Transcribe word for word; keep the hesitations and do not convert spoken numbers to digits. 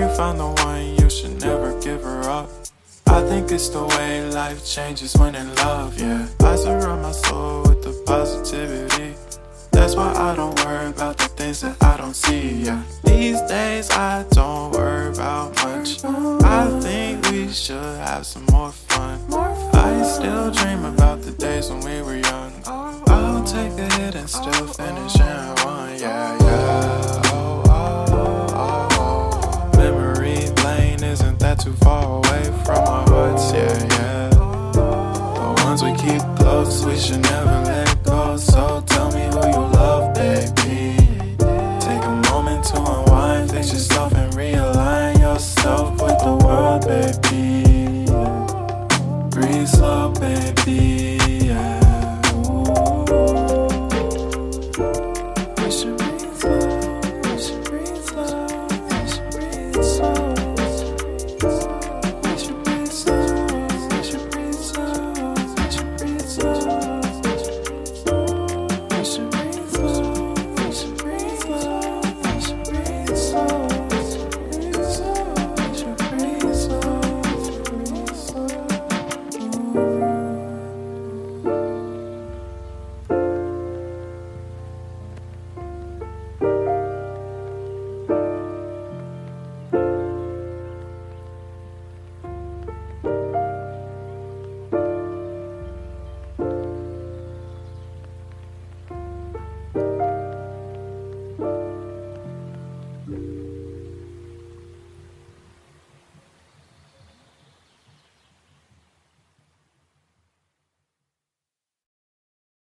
found the one, you should never give her up. I think it's the way life changes when in love, yeah. I surround my soul with the positivity. That's why I don't worry about the things that I don't see, yeah. These days I don't worry about much. I think we should have some more fun. I still dream about the days when we were young. I'll take a hit and still finish in one, yeah, yeah. Oh, oh, oh, oh. Memory lane, isn't that too far away from our hearts, yeah, yeah. The ones we keep close, we should never let go. So tell me who you love, baby. Take a moment to unwind, fix yourself and realign yourself with the world, baby. Breathe slow, baby.